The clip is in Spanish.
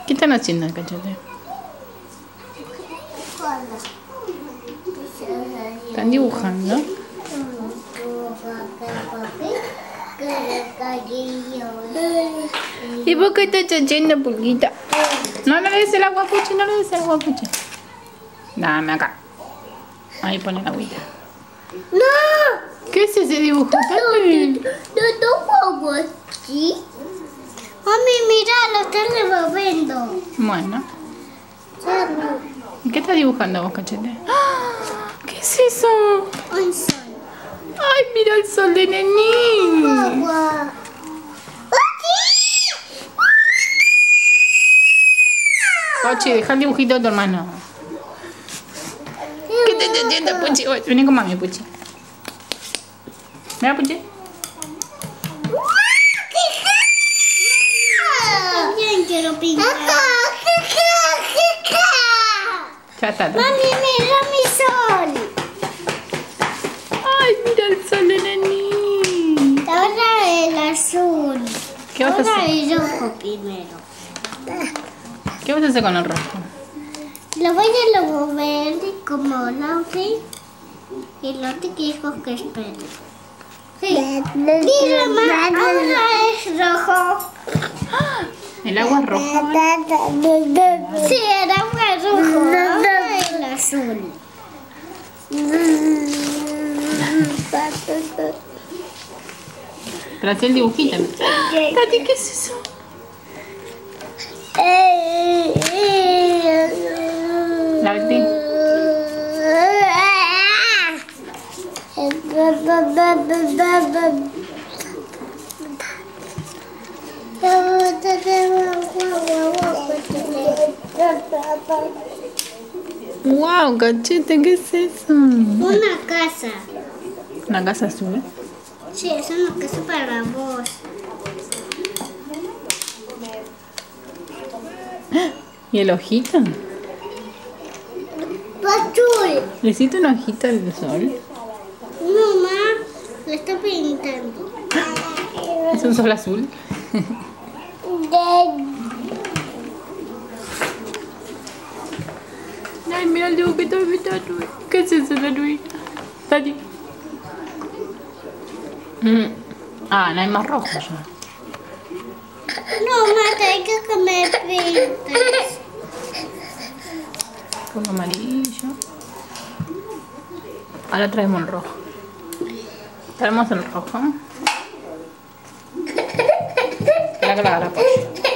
¿Qué están haciendo, Cachete? ¿Están dibujando? ¿Y por qué estás haciendo, Pulguita? No le des el agua, Puchi, no le des el agua, Puchi. Dame acá. Ahí pone la agüita. ¡No! ¿Qué es ese dibujo? No juego aquí. Mami, mira, lo están removiendo. Bueno. ¿Y qué estás dibujando vos, Cachete? ¿Qué es eso? Un sol. ¡Ay, mira el sol de Není! Agua. Pochi, deja el dibujito de tu hermano. ¿Qué te estás haciendo, Puchi? Vení con mami, Puchi. Mira, Puchi. También quiero pintar. Ya está. Mami, mira mi sol. ¡Ay, mira el sol de Není! Ahora el azul. ¿Qué vas a Ahora hacer? el rojo primero. ¿Qué vas a hacer con el rojo? Lo voy a mover como Lauti. Y Lauti dijo que espere. Sí. Mira, mamá, ahora es rojo. ¿El agua es rojo? Sí, el agua es rojo. Ahora el azul. Pero hacía el dibujito. Tati, ¿qué es eso? Lauti. ¡Wow, Cachete! ¿Qué es eso? Una casa. ¿Una casa azul? Sí, es una casa para vos. ¿Y el ojito? Azul. ¿Le hiciste una hojita del sol? Mamá, lo está pintando. ¿Es un sol azul? Ay, mira el dibujito de mi tatu. ¿Qué es eso, Tatu? Tati. Ah, no hay más rojo ya. No, mamá, tengo que me pintes. Con amarillo. Ahora traemos el rojo. Traemos el rojo. Espera que la agarra, Pochi.